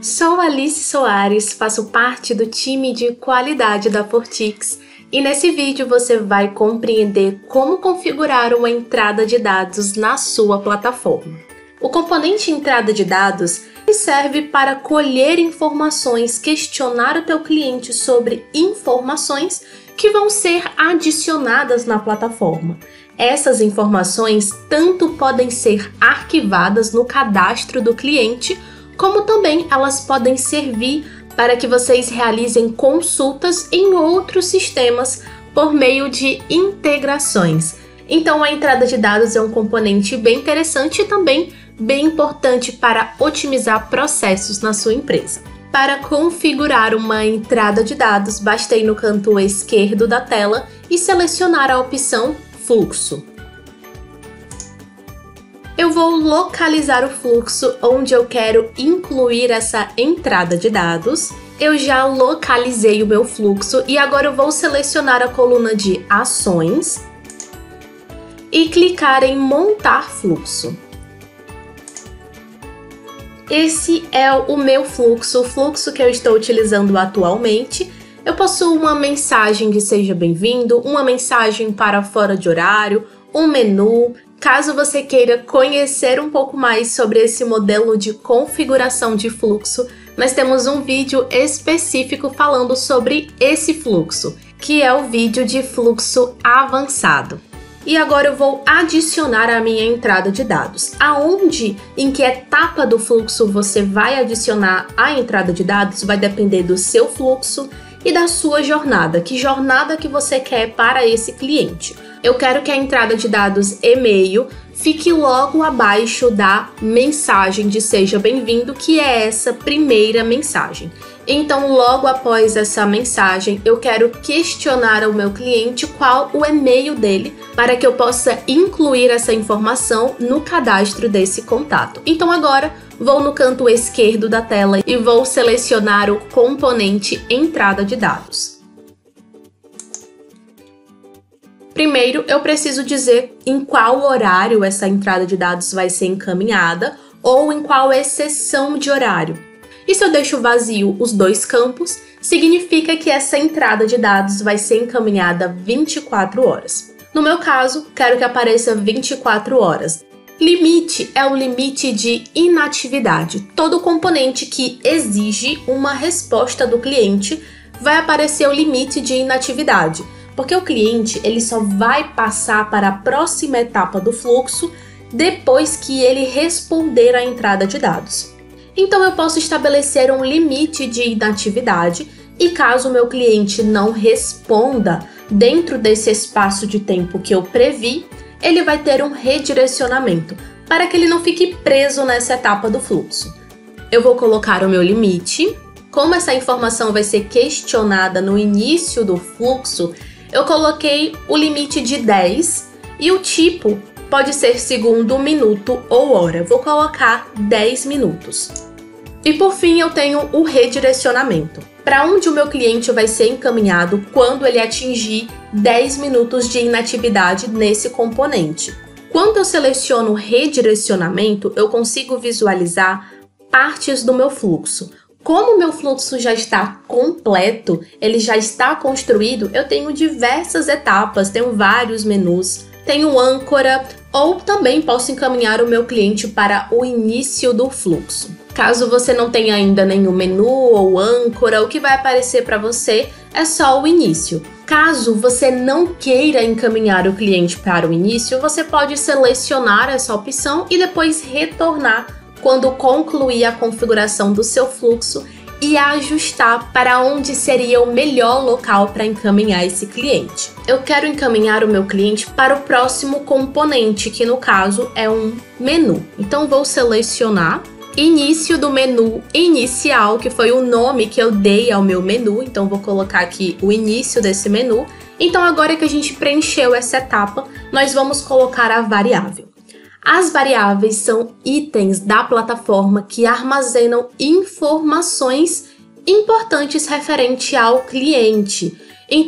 Sou Alice Soares, faço parte do time de qualidade da Fortix e nesse vídeo você vai compreender como configurar uma entrada de dados na sua plataforma. O componente entrada de dados serve para colher informações, questionar o teu cliente sobre informações que vão ser adicionadas na plataforma. Essas informações tanto podem ser arquivadas no cadastro do cliente, como também elas podem servir para que vocês realizem consultas em outros sistemas por meio de integrações. Então a entrada de dados é um componente bem interessante e também bem importante para otimizar processos na sua empresa. Para configurar uma entrada de dados, basta ir no canto esquerdo da tela e selecionar a opção Fluxo. Eu vou localizar o fluxo onde eu quero incluir essa entrada de dados. Eu já localizei o meu fluxo e agora eu vou selecionar a coluna de Ações e clicar em Montar Fluxo. Esse é o meu fluxo, o fluxo que eu estou utilizando atualmente. Eu possuo uma mensagem de seja bem-vindo, uma mensagem para fora de horário, um menu. Caso você queira conhecer um pouco mais sobre esse modelo de configuração de fluxo, nós temos um vídeo específico falando sobre esse fluxo, que é o vídeo de fluxo avançado. E agora eu vou adicionar a minha entrada de dados. Aonde, em que etapa do fluxo você vai adicionar a entrada de dados vai depender do seu fluxo e da sua jornada. Que jornada que você quer para esse cliente? Eu quero que a entrada de dados e-mail fique logo abaixo da mensagem de seja bem-vindo, que é essa primeira mensagem. Então, logo após essa mensagem, eu quero questionar ao meu cliente qual o e-mail dele para que eu possa incluir essa informação no cadastro desse contato. Então, agora vou no canto esquerdo da tela e vou selecionar o componente entrada de dados. Primeiro, eu preciso dizer em qual horário essa entrada de dados vai ser encaminhada ou em qual exceção de horário. E se eu deixo vazio os dois campos, significa que essa entrada de dados vai ser encaminhada 24 horas. No meu caso, quero que apareça 24 horas. Limite é o limite de inatividade. Todo componente que exige uma resposta do cliente vai aparecer o limite de inatividade. Porque o cliente ele só vai passar para a próxima etapa do fluxo depois que ele responder à entrada de dados. Então eu posso estabelecer um limite de inatividade e caso o meu cliente não responda dentro desse espaço de tempo que eu previ, ele vai ter um redirecionamento para que ele não fique preso nessa etapa do fluxo. Eu vou colocar o meu limite. Como essa informação vai ser questionada no início do fluxo, eu coloquei o limite de 10 e o tipo pode ser segundo, minuto ou hora. Vou colocar 10 minutos. E por fim eu tenho o redirecionamento. Para onde o meu cliente vai ser encaminhado quando ele atingir 10 minutos de inatividade nesse componente. Quando eu seleciono o redirecionamento, eu consigo visualizar partes do meu fluxo. Como o meu fluxo já está completo, ele já está construído, eu tenho diversas etapas, tenho vários menus, tenho âncora ou também posso encaminhar o meu cliente para o início do fluxo. Caso você não tenha ainda nenhum menu ou âncora, o que vai aparecer para você é só o início. Caso você não queira encaminhar o cliente para o início, você pode selecionar essa opção e depois retornar quando concluir a configuração do seu fluxo e ajustar para onde seria o melhor local para encaminhar esse cliente. Eu quero encaminhar o meu cliente para o próximo componente, que no caso é um menu. Então vou selecionar início do menu inicial, que foi o nome que eu dei ao meu menu. Então vou colocar aqui o início desse menu. Então agora que a gente preencheu essa etapa, nós vamos colocar a variável. As variáveis são itens da plataforma que armazenam informações importantes referente ao cliente. Então,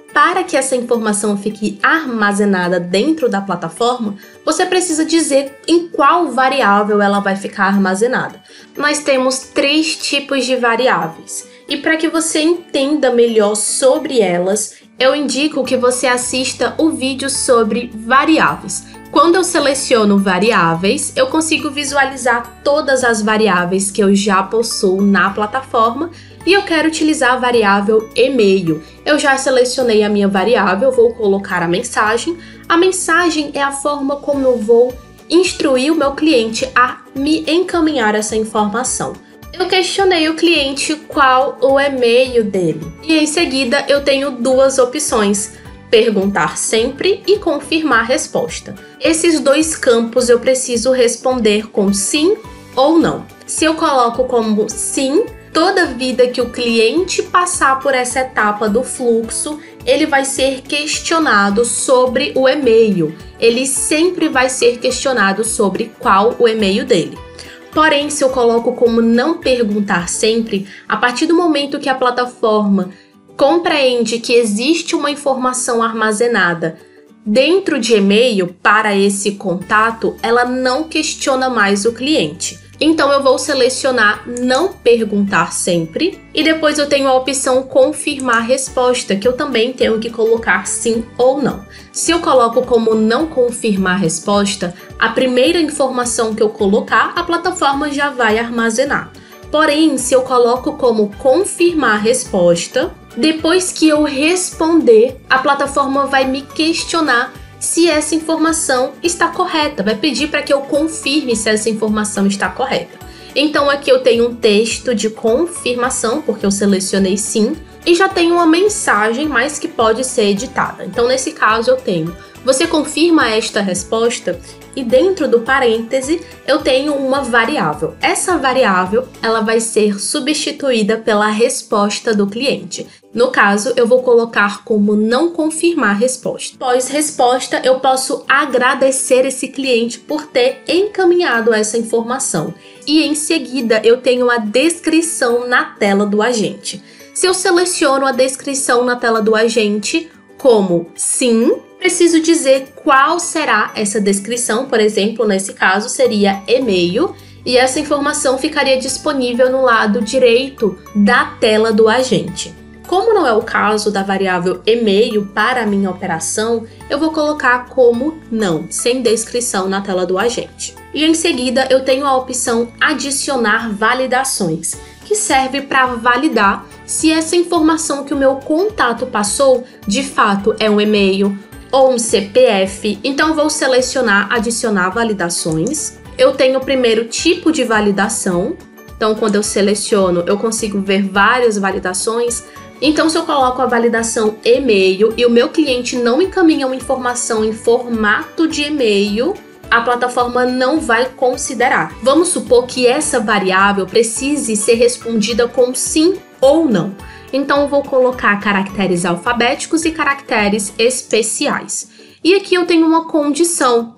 para que essa informação fique armazenada dentro da plataforma, você precisa dizer em qual variável ela vai ficar armazenada. Nós temos 3 tipos de variáveis, e para que você entenda melhor sobre elas, eu indico que você assista o vídeo sobre variáveis. Quando eu seleciono variáveis, eu consigo visualizar todas as variáveis que eu já possuo na plataforma e eu quero utilizar a variável e-mail. Eu já selecionei a minha variável, vou colocar a mensagem. A mensagem é a forma como eu vou instruir o meu cliente a me encaminhar essa informação. Eu questionei o cliente qual o e-mail dele e em seguida eu tenho 2 opções: perguntar sempre e confirmar a resposta. Esses 2 campos eu preciso responder com sim ou não. Se eu coloco como sim, toda vida que o cliente passar por essa etapa do fluxo, ele vai ser questionado sobre o e-mail. Ele sempre vai ser questionado sobre qual o e-mail dele. Porém, se eu coloco como não perguntar sempre, a partir do momento que a plataforma compreende que existe uma informação armazenada dentro de e-mail para esse contato, ela não questiona mais o cliente. Então eu vou selecionar não perguntar sempre e depois eu tenho a opção confirmar resposta, que eu também tenho que colocar sim ou não. Se eu coloco como não confirmar resposta, a primeira informação que eu colocar, a plataforma já vai armazenar. Porém, se eu coloco como confirmar resposta, depois que eu responder, a plataforma vai me questionar se essa informação está correta, vai pedir para que eu confirme se essa informação está correta. Então aqui eu tenho um texto de confirmação, porque eu selecionei sim, e já tenho uma mensagem, mas que pode ser editada. Então nesse caso eu tenho: você confirma esta resposta? E dentro do parêntese eu tenho uma variável. Essa variável ela vai ser substituída pela resposta do cliente. No caso, eu vou colocar como não confirmar resposta. Após resposta, eu posso agradecer esse cliente por ter encaminhado essa informação. E em seguida, eu tenho a descrição na tela do agente. Se eu seleciono a descrição na tela do agente como sim, preciso dizer qual será essa descrição. Por exemplo, nesse caso seria e-mail, e essa informação ficaria disponível no lado direito da tela do agente. Como não é o caso da variável e-mail para a minha operação, eu vou colocar como não, sem descrição na tela do agente. E em seguida eu tenho a opção adicionar validações, que serve para validar se essa informação que o meu contato passou de fato é um e-mail ou um CPF. Então vou selecionar adicionar validações. Eu tenho o primeiro tipo de validação. Então quando eu seleciono, eu consigo ver várias validações. Então se eu coloco a validação e-mail e o meu cliente não encaminha uma informação em formato de e-mail, a plataforma não vai considerar. Vamos supor que essa variável precise ser respondida com sim ou não. Então eu vou colocar caracteres alfabéticos e caracteres especiais. E aqui eu tenho uma condição: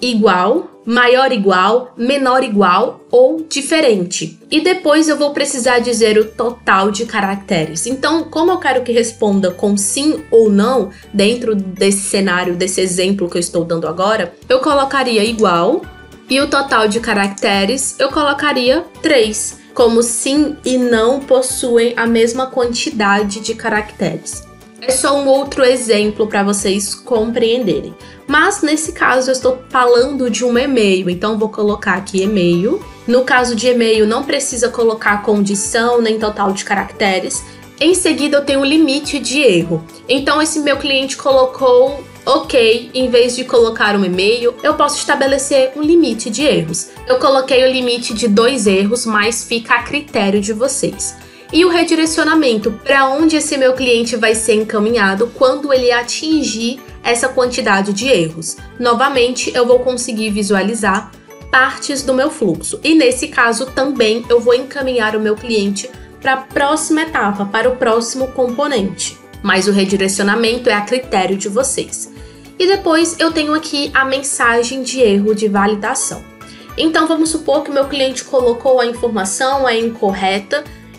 igual, maior igual, menor igual ou diferente. E depois eu vou precisar dizer o total de caracteres. Então, como eu quero que responda com sim ou não, dentro desse cenário, desse exemplo que eu estou dando agora, eu colocaria igual e o total de caracteres eu colocaria 3. Como sim e não possuem a mesma quantidade de caracteres. É só um outro exemplo para vocês compreenderem. Mas nesse caso eu estou falando de um e-mail, então vou colocar aqui e-mail. No caso de e-mail não precisa colocar condição nem total de caracteres. Em seguida eu tenho o limite de erro. Então esse meu cliente colocou ok, em vez de colocar um e-mail, eu posso estabelecer um limite de erros. Eu coloquei o limite de 2 erros, mas fica a critério de vocês. E o redirecionamento, para onde esse meu cliente vai ser encaminhado quando ele atingir essa quantidade de erros. Novamente, eu vou conseguir visualizar partes do meu fluxo. E nesse caso também eu vou encaminhar o meu cliente para a próxima etapa, para o próximo componente. Mas o redirecionamento é a critério de vocês. E depois eu tenho aqui a mensagem de erro de validação. Então vamos supor que o meu cliente colocou a informação é incorreta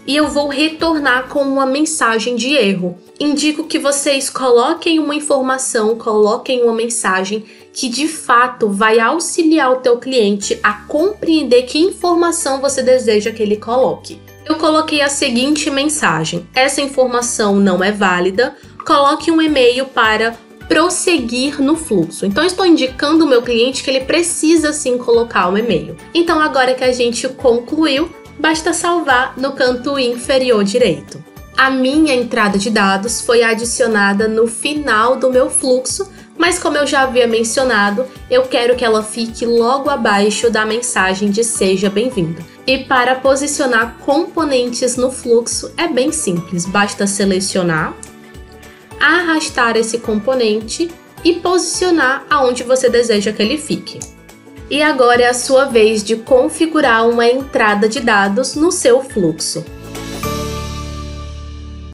e eu vou retornar com uma mensagem de erro. Indico que vocês coloquem uma informação, coloquem uma mensagem que de fato vai auxiliar o teu cliente a compreender que informação você deseja que ele coloque. Eu coloquei a seguinte mensagem: essa informação não é válida, coloque um e-mail para prosseguir no fluxo. Então, eu estou indicando ao meu cliente que ele precisa sim colocar um e-mail. Então, agora que a gente concluiu, basta salvar no canto inferior direito. A minha entrada de dados foi adicionada no final do meu fluxo, mas como eu já havia mencionado, eu quero que ela fique logo abaixo da mensagem de seja bem-vindo. E para posicionar componentes no fluxo é bem simples, basta selecionar, arrastar esse componente e posicionar aonde você deseja que ele fique. E agora é a sua vez de configurar uma entrada de dados no seu fluxo.